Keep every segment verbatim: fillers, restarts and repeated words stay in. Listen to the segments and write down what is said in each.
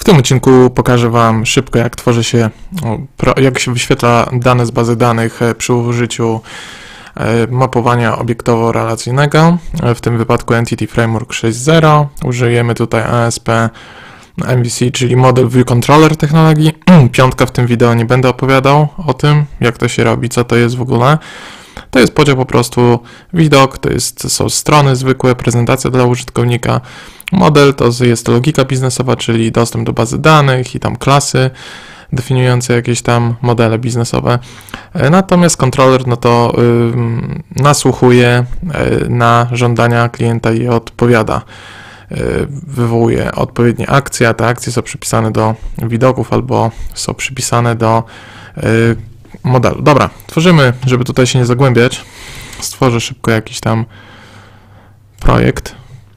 W tym odcinku pokażę Wam szybko, jak tworzy się, jak się wyświetla dane z bazy danych przy użyciu mapowania obiektowo-relacyjnego, w tym wypadku Entity Framework sześć zero. Użyjemy tutaj A S P M V C, czyli Model View Controller technologii. Piątka w tym wideo nie będę opowiadał o tym, jak to się robi, co to jest w ogóle. To jest podział po prostu widok, to jest, są strony zwykłe, prezentacja dla użytkownika. Model to jest logika biznesowa, czyli dostęp do bazy danych i tam klasy definiujące jakieś tam modele biznesowe. Natomiast kontroler no to yy, nasłuchuje yy, na żądania klienta i odpowiada. Yy, wywołuje odpowiednie akcje, a te akcje są przypisane do widoków albo są przypisane do yy, modelu. Dobra, tworzymy, żeby tutaj się nie zagłębiać. Stworzę szybko jakiś tam projekt.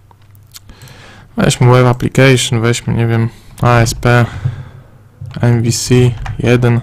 Weźmy Web Application, weźmy, nie wiem, A S P M V C jeden,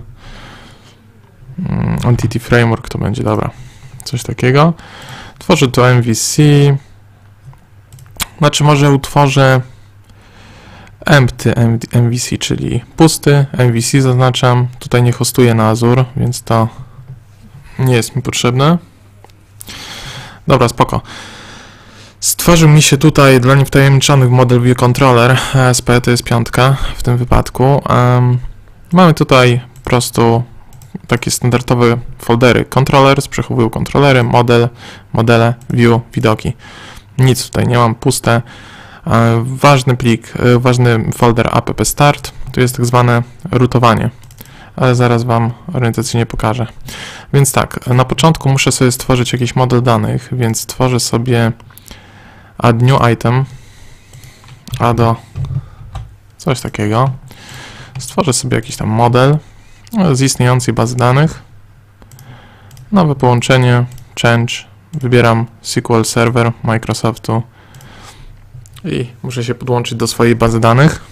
Entity Framework to będzie, dobra, coś takiego. Tworzę tu M V C, znaczy może utworzę empty M V C, czyli pusty M V C zaznaczam. Tutaj nie hostuję na Azure, więc to nie jest mi potrzebne. Dobra, spoko. Stworzył mi się tutaj dla niewtajemniczonych Model View Controller, A S P to jest piątka w tym wypadku. Um, mamy tutaj po prostu takie standardowe foldery. Controllers, przechowują kontrolery, model, modele, view, widoki. Nic tutaj nie mam, puste. Um, ważny plik, um, ważny folder app start, tu jest tak zwane rootowanie, ale zaraz Wam orientacyjnie pokażę. Więc tak, na początku muszę sobie stworzyć jakiś model danych, więc stworzę sobie add new item, a do coś takiego. Stworzę sobie jakiś tam model z istniejącej bazy danych. Nowe połączenie, change, wybieram S Q L Server Microsoftu i muszę się podłączyć do swojej bazy danych.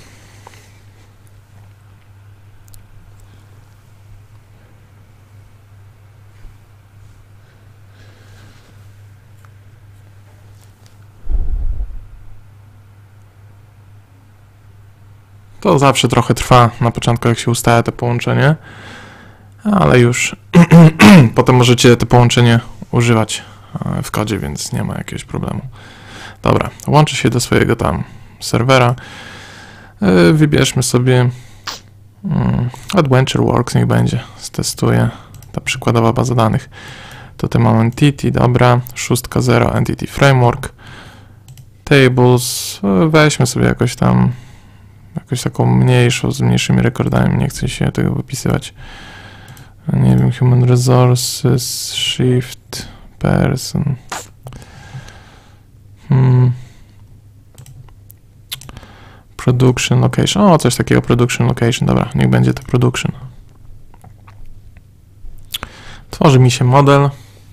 To zawsze trochę trwa na początku, jak się ustala to połączenie, ale już potem możecie to połączenie używać w kodzie, więc nie ma jakiegoś problemu. Dobra, łączę się do swojego tam serwera. Wybierzmy sobie Adventure Works, niech będzie, stestuję, ta przykładowa baza danych. Tutaj mam Entity, dobra, sześć zero Entity Framework, Tables, weźmy sobie jakoś tam jakąś taką mniejszą, z mniejszymi rekordami, nie chcę się tego wypisywać. Nie wiem, Human Resources, Shift, Person. Hmm. Production Location, o coś takiego, Production Location, dobra, niech będzie to Production. Tworzy mi się model,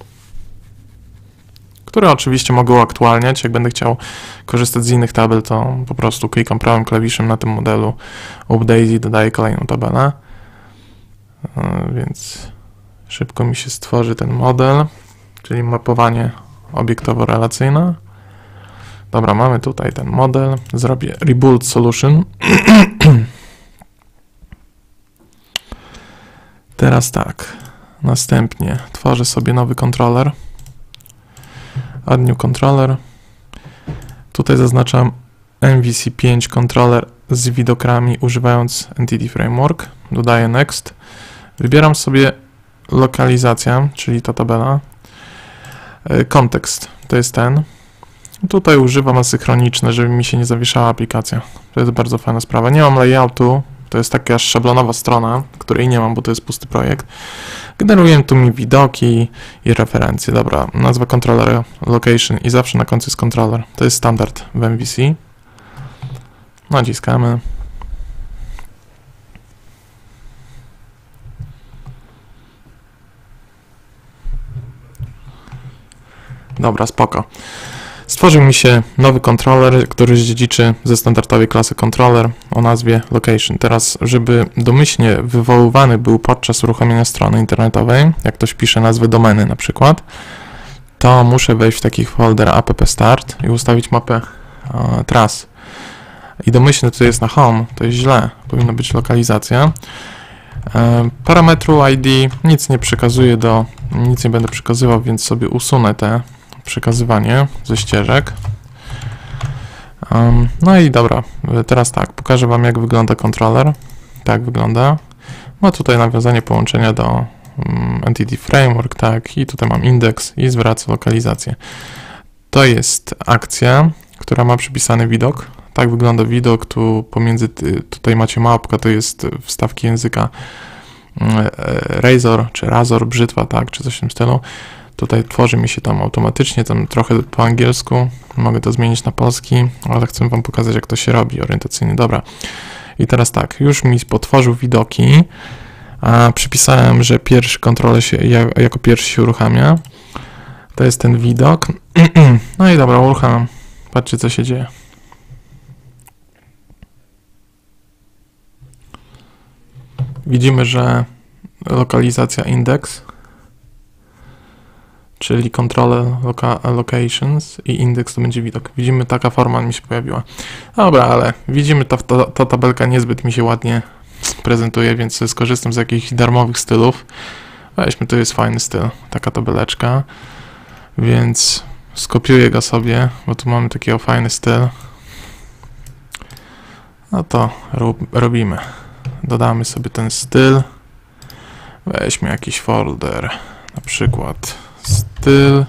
które oczywiście mogę uaktualniać. Jak będę chciał korzystać z innych tabel, to po prostu klikam prawym klawiszem na tym modelu Update i dodaję kolejną tabelę. Więc szybko mi się stworzy ten model, czyli mapowanie obiektowo-relacyjne. Dobra, mamy tutaj ten model. Zrobię Rebuild Solution. Teraz tak. Następnie tworzę sobie nowy kontroler. Add new controller. Tutaj zaznaczam M V C pięć controller z widokami używając Entity Framework. Dodaję next. Wybieram sobie lokalizację, czyli ta tabela. Kontekst to jest ten. Tutaj używam asynchroniczne, żeby mi się nie zawieszała aplikacja. To jest bardzo fajna sprawa. Nie mam layoutu. To jest taka szablonowa strona, której nie mam, bo to jest pusty projekt. Generuję tu mi widoki i referencje. Dobra, nazwa controller location i zawsze na końcu jest controller. To jest standard w M V C. Naciskamy. Dobra, spoko. Stworzył mi się nowy controller, który zdziedziczy ze standardowej klasy controller o nazwie location. Teraz, żeby domyślnie wywoływany był podczas uruchomienia strony internetowej, jak ktoś pisze nazwę domeny na przykład, to muszę wejść w taki folder app start i ustawić mapę uh, tras. i domyślny tutaj jest na home, to jest źle, powinna być lokalizacja. Parametru I D nic nie przekazuje do, nic nie będę przekazywał, więc sobie usunę te przekazywanie ze ścieżek. Um, no i dobra, teraz tak, pokażę Wam, jak wygląda kontroler. Tak wygląda. Ma tutaj nawiązanie połączenia do um, Entity Framework, tak, i tutaj mam indeks i zwraca lokalizację. To jest akcja, która ma przypisany widok. Tak wygląda widok, tu pomiędzy, tutaj macie małpka, to jest wstawki języka Razor, czy Razor, brzytwa, tak, czy coś w tym stylu. Tutaj tworzy mi się tam automatycznie, tam trochę po angielsku, mogę to zmienić na polski, ale chcę Wam pokazać, jak to się robi orientacyjnie. Dobra, i teraz tak, już mi potworzył widoki, a przypisałem, że pierwszy kontroler się, jako pierwszy się uruchamia. To jest ten widok. No i dobra, uruchamiam. Patrzcie, co się dzieje. Widzimy, że lokalizacja index, czyli controller loca locations i index to będzie widok. Widzimy, taka forma mi się pojawiła. Dobra, ale widzimy, ta, ta, ta tabelka niezbyt mi się ładnie prezentuje, więc skorzystam z jakichś darmowych stylów. Weźmy, tu jest fajny styl, taka tabeleczka, więc skopiuję go sobie, bo tu mamy takiego fajny styl. No to rob, robimy. Dodamy sobie ten styl. Weźmy jakiś folder, na przykład style,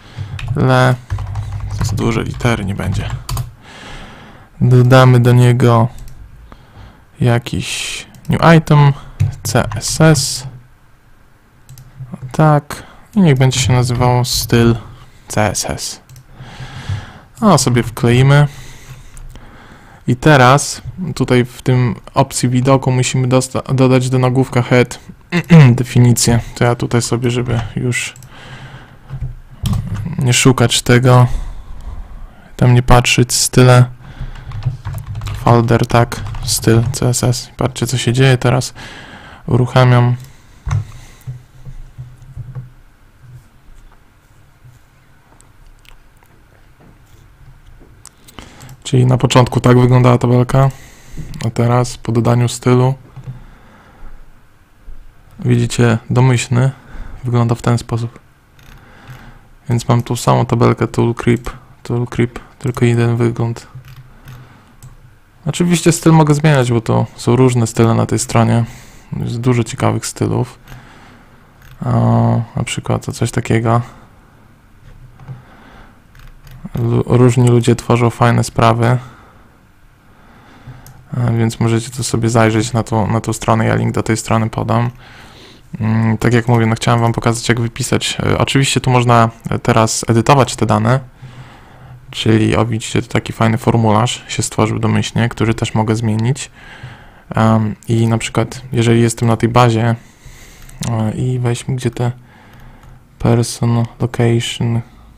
z duże litery nie będzie. Dodamy do niego jakiś new item, C S S. Tak, i niech będzie się nazywało styl C S S. A sobie wkleimy. I teraz tutaj w tym opcji widoku musimy dodać do nagłówka head definicję. To ja tutaj sobie, żeby już nie szukać tego, tam nie patrzeć, style, folder, tak, styl C S S. Patrzcie, co się dzieje teraz. Uruchamiam. Czyli na początku tak wyglądała tabelka, a teraz po dodaniu stylu widzicie, domyślny wygląda w ten sposób. Więc mam tu samą tabelkę toolcrip, toolcrip, tylko jeden wygląd. Oczywiście styl mogę zmieniać, bo to są różne style na tej stronie. Jest dużo ciekawych stylów. O, na przykład to coś takiego. Różni ludzie tworzą fajne sprawy, więc możecie tu sobie zajrzeć na tą, na tą stronę, ja link do tej strony podam. Tak jak mówię, no chciałem Wam pokazać, jak wypisać. Oczywiście tu można teraz edytować te dane, czyli o, widzicie, tu taki fajny formularz się stworzył domyślnie, który też mogę zmienić. Um, I na przykład, jeżeli jestem na tej bazie um, i weźmy, gdzie te person, location,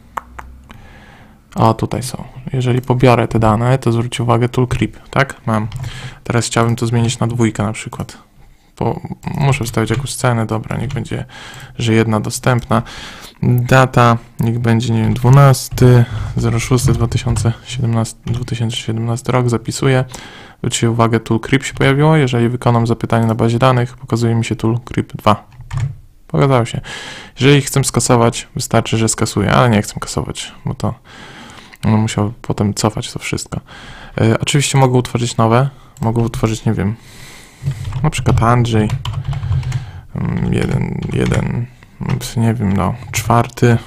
o, tutaj są. Jeżeli pobiorę te dane, to zwróćcie uwagę toolcrip, tak? Mam. Teraz chciałbym to zmienić na dwójkę na przykład. Bo muszę wstawić jakąś cenę, dobra, niech będzie, że jedna dostępna. Data, niech będzie, nie wiem, dwunasty szósty dwa tysiące siedemnasty rok, zapisuję. Zwróćcie uwagę, toolcrip się pojawiło. Jeżeli wykonam zapytanie na bazie danych, pokazuje mi się toolcrip dwa. Pokazało się. Jeżeli chcę skasować, wystarczy, że skasuję, ale nie chcę kasować, bo to no, musiał potem cofać to wszystko. E, oczywiście mogę utworzyć nowe, mogę utworzyć, nie wiem, na przykład Andrzej, jeden, jeden, nie wiem, no, czwarty,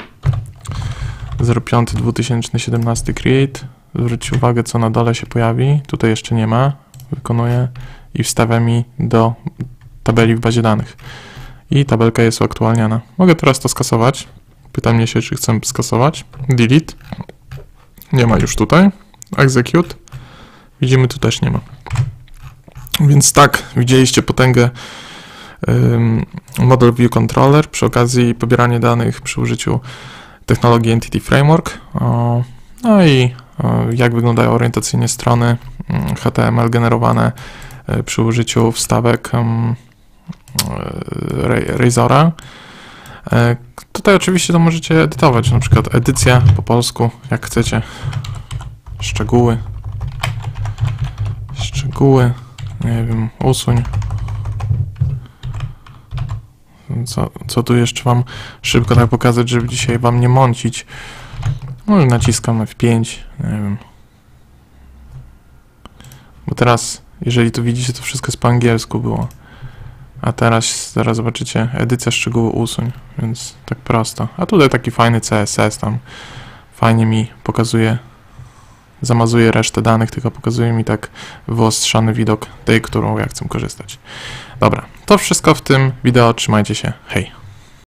piąty dwa tysiące siedemnasty create. Zwróćcie uwagę, co na dole się pojawi. Tutaj jeszcze nie ma. Wykonuję i wstawia mi do tabeli w bazie danych. I tabelka jest uaktualniana. Mogę teraz to skasować. Pyta mnie się, czy chcę skasować. Delete. Nie ma już tutaj. Execute. Widzimy, tu też nie ma. Więc tak, widzieliście potęgę um, Model View Controller przy okazji pobierania danych przy użyciu technologii Entity Framework. O, no i o, jak wyglądają orientacyjnie strony H T M L generowane y, przy użyciu wstawek um, Razora. E, tutaj oczywiście to możecie edytować, na przykład edycja po polsku, jak chcecie, szczegóły. szczegóły, nie wiem, usuń. Co, co tu jeszcze wam szybko tak pokazać, żeby dzisiaj wam nie mącić. Może naciskam F pięć, nie wiem. Bo teraz, jeżeli tu widzicie, to wszystko jest po angielsku było. A teraz, zaraz zobaczycie, edycja szczegółu usuń, więc tak prosto. A tutaj taki fajny C S S tam, fajnie mi pokazuje, zamazuje resztę danych, tylko pokazuje mi tak wyostrzony widok tej, którą ja chcę korzystać. Dobra, to wszystko w tym wideo, trzymajcie się, hej!